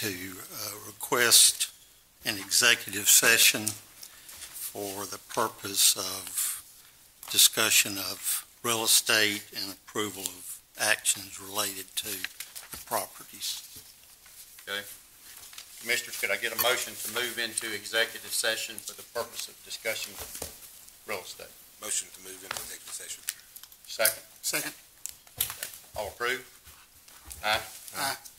to request an executive session for the purpose of discussion of real estate and approval of actions related to the properties. Okay. Commissioners, could I get a motion to move into executive session for the purpose of discussing real estate? Motion to move into executive session. Second. Second. Okay. All approved? Aye. Aye.